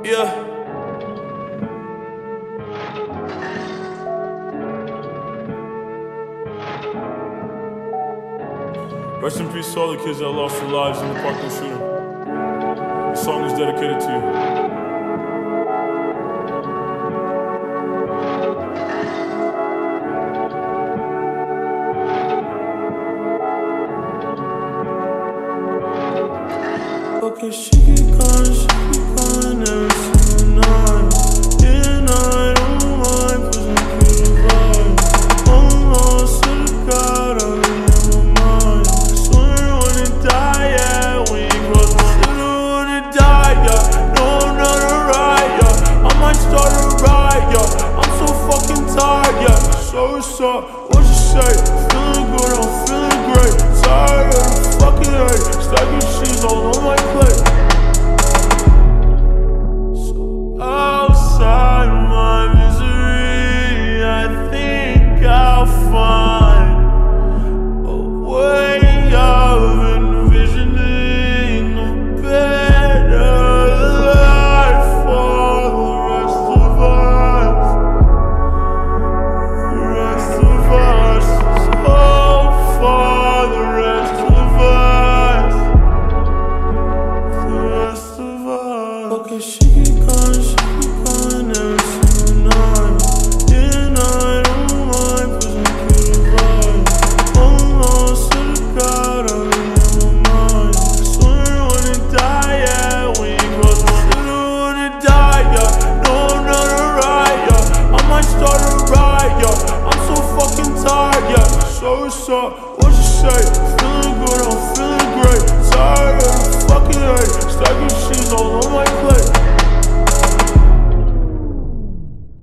Yeah. Rest in peace to all the kids that lost their lives in the Parkland shooting. This song is dedicated to you. Okay, she keep calling every single night. And I don't mind, cause I'm good vibe. I'm lost to the God, I'm in my mind. Swear I wanna die, yeah. When you cross my line, I wanna die, yeah. No, I'm not alright, yeah. I might start a riot, yeah. I'm so fucking tired, yeah. So what's up? What you say? Feeling good, I'm feeling great. Tired of the fucking hate. Stacking cheese all on my plate. Okay, she keep calling every single night. And I don't mind, cause I'm good vibe. I'm lost to the God, I'm in my mind. Swear I wanna die, yeah. When you cross my line, I wanna die, yeah. No, I'm not alright, yeah. I might start a riot, yeah. I'm so fucking tired, yeah. So what's up? What you say?